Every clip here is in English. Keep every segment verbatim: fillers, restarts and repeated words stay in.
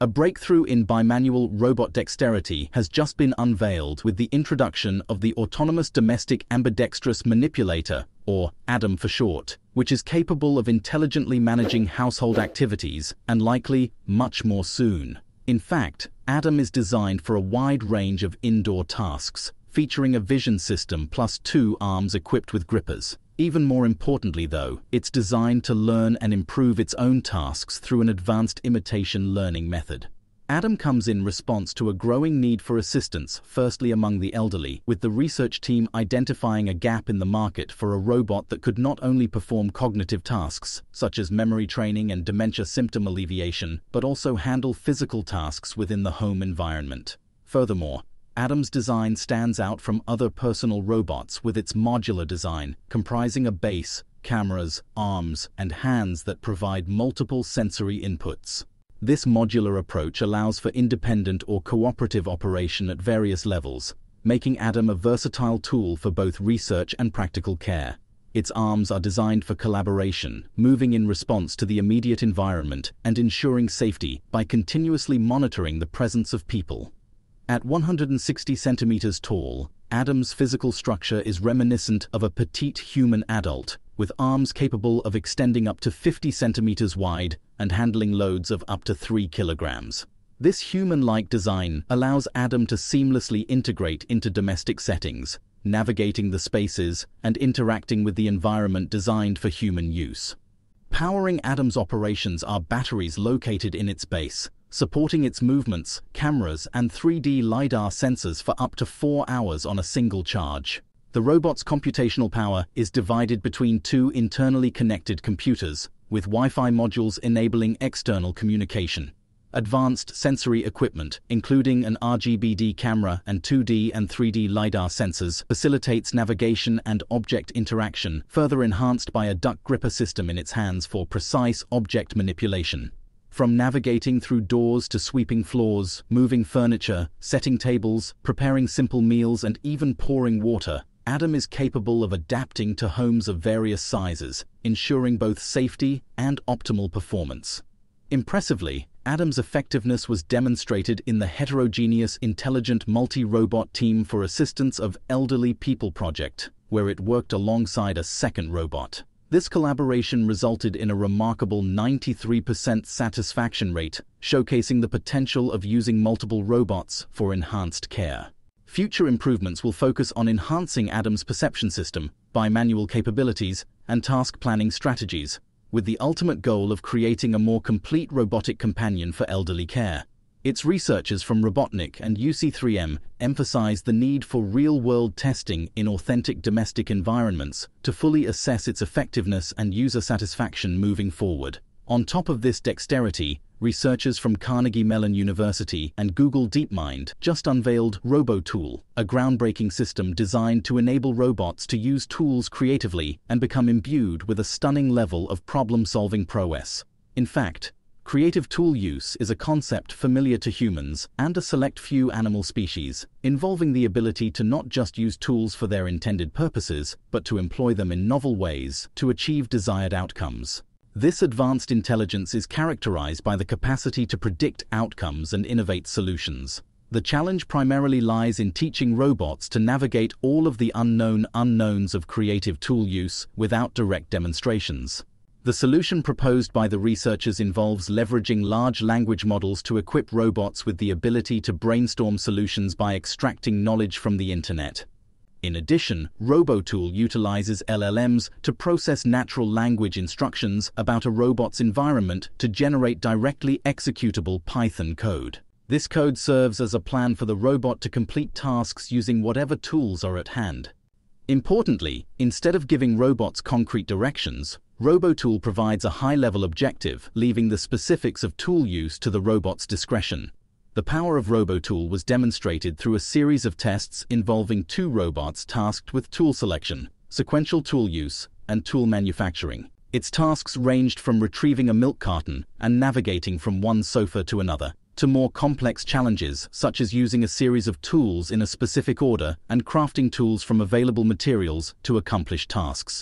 A breakthrough in bimanual robot dexterity has just been unveiled with the introduction of the autonomous Domestic Ambidextrous Manipulator, or ADAM for short, which is capable of intelligently managing household activities and likely much more soon. In fact, ADAM is designed for a wide range of indoor tasks, featuring a vision system plus two arms equipped with grippers. Even more importantly though, it's designed to learn and improve its own tasks through an advanced imitation learning method. ADAM comes in response to a growing need for assistance, firstly among the elderly, with the research team identifying a gap in the market for a robot that could not only perform cognitive tasks, such as memory training and dementia symptom alleviation, but also handle physical tasks within the home environment. Furthermore, ADAM's design stands out from other personal robots with its modular design, comprising a base, cameras, arms, and hands that provide multiple sensory inputs. This modular approach allows for independent or cooperative operation at various levels, making ADAM a versatile tool for both research and practical care. Its arms are designed for collaboration, moving in response to the immediate environment and ensuring safety by continuously monitoring the presence of people. At one hundred sixty centimeters tall, ADAM's physical structure is reminiscent of a petite human adult, with arms capable of extending up to fifty centimeters wide and handling loads of up to three kilograms. This human-like design allows ADAM to seamlessly integrate into domestic settings, navigating the spaces and interacting with the environment designed for human use. Powering ADAM's operations are batteries located in its base, supporting its movements, cameras, and three D LiDAR sensors for up to four hours on a single charge. The robot's computational power is divided between two internally connected computers, with Wi-Fi modules enabling external communication. Advanced sensory equipment, including an R G B D camera and two D and three D LiDAR sensors, facilitates navigation and object interaction, further enhanced by a duck gripper system in its hands for precise object manipulation. From navigating through doors to sweeping floors, moving furniture, setting tables, preparing simple meals, and even pouring water, ADAM is capable of adapting to homes of various sizes, ensuring both safety and optimal performance. Impressively, ADAM's effectiveness was demonstrated in the heterogeneous Intelligent Multi-Robot Team for Assistance of Elderly People project, where it worked alongside a second robot. This collaboration resulted in a remarkable ninety-three percent satisfaction rate, showcasing the potential of using multiple robots for enhanced care. Future improvements will focus on enhancing ADAM's perception system, bimanual capabilities, and task planning strategies, with the ultimate goal of creating a more complete robotic companion for elderly care. Its researchers from Robotnik and U C three M emphasize the need for real-world testing in authentic domestic environments to fully assess its effectiveness and user satisfaction moving forward. On top of this dexterity, researchers from Carnegie Mellon University and Google DeepMind just unveiled RoboTool, a groundbreaking system designed to enable robots to use tools creatively and become imbued with a stunning level of problem-solving prowess. In fact, creative tool use is a concept familiar to humans and a select few animal species, involving the ability to not just use tools for their intended purposes, but to employ them in novel ways to achieve desired outcomes. This advanced intelligence is characterized by the capacity to predict outcomes and innovate solutions. The challenge primarily lies in teaching robots to navigate all of the unknown unknowns of creative tool use without direct demonstrations. The solution proposed by the researchers involves leveraging large language models to equip robots with the ability to brainstorm solutions by extracting knowledge from the internet. In addition, RoboTool utilizes L L Ms to process natural language instructions about a robot's environment to generate directly executable Python code. This code serves as a plan for the robot to complete tasks using whatever tools are at hand. Importantly, instead of giving robots concrete directions, RoboTool provides a high-level objective, leaving the specifics of tool use to the robot's discretion. The power of RoboTool was demonstrated through a series of tests involving two robots tasked with tool selection, sequential tool use, and tool manufacturing. Its tasks ranged from retrieving a milk carton and navigating from one sofa to another, to more complex challenges such as using a series of tools in a specific order and crafting tools from available materials to accomplish tasks.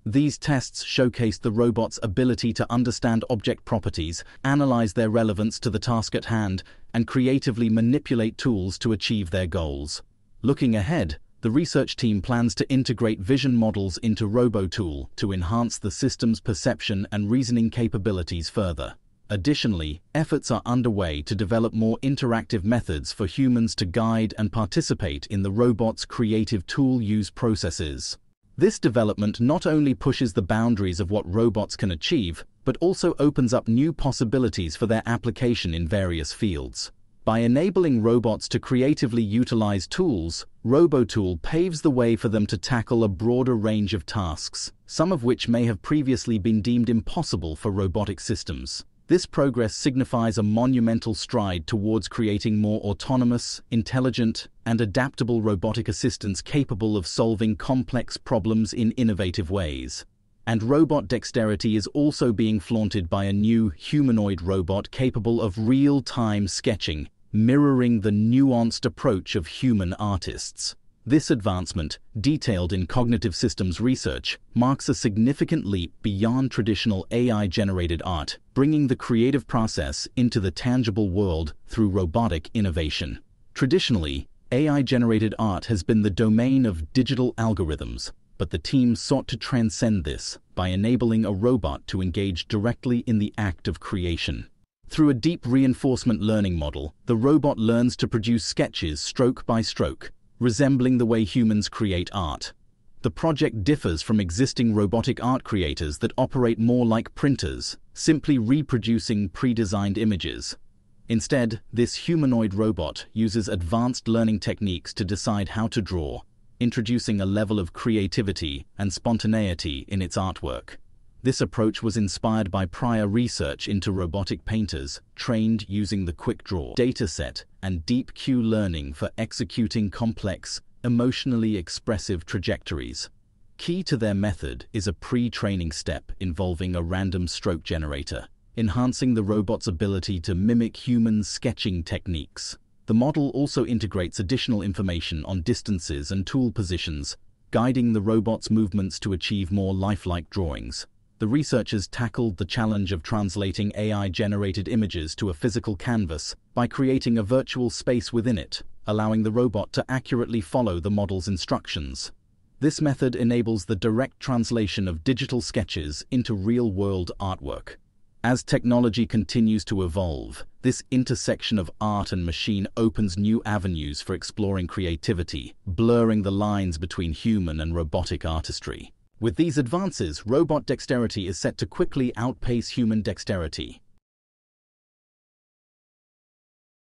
These tests showcased the robot's ability to understand object properties, analyze their relevance to the task at hand, and creatively manipulate tools to achieve their goals. Looking ahead, the research team plans to integrate vision models into RoboTool to enhance the system's perception and reasoning capabilities further. Additionally, efforts are underway to develop more interactive methods for humans to guide and participate in the robot's creative tool use processes. This development not only pushes the boundaries of what robots can achieve, but also opens up new possibilities for their application in various fields. By enabling robots to creatively utilize tools, RoboTool paves the way for them to tackle a broader range of tasks, some of which may have previously been deemed impossible for robotic systems. This progress signifies a monumental stride towards creating more autonomous, intelligent, and adaptable robotic assistants capable of solving complex problems in innovative ways. And robot dexterity is also being flaunted by a new humanoid robot capable of real-time sketching, mirroring the nuanced approach of human artists. This advancement, detailed in cognitive systems research, marks a significant leap beyond traditional A I-generated art, bringing the creative process into the tangible world through robotic innovation. Traditionally, A I-generated art has been the domain of digital algorithms, but the team sought to transcend this by enabling a robot to engage directly in the act of creation. Through a deep reinforcement learning model, the robot learns to produce sketches stroke by stroke, resembling the way humans create art. The project differs from existing robotic art creators that operate more like printers, simply reproducing pre-designed images. Instead, this humanoid robot uses advanced learning techniques to decide how to draw, introducing a level of creativity and spontaneity in its artwork. This approach was inspired by prior research into robotic painters trained using the Quick Draw dataset and Deep Q learning for executing complex, emotionally expressive trajectories. Key to their method is a pre-training step involving a random stroke generator, enhancing the robot's ability to mimic human sketching techniques. The model also integrates additional information on distances and tool positions, guiding the robot's movements to achieve more lifelike drawings. The researchers tackled the challenge of translating A I-generated images to a physical canvas by creating a virtual space within it, allowing the robot to accurately follow the model's instructions. This method enables the direct translation of digital sketches into real-world artwork. As technology continues to evolve, this intersection of art and machine opens new avenues for exploring creativity, blurring the lines between human and robotic artistry. With these advances, robot dexterity is set to quickly outpace human dexterity,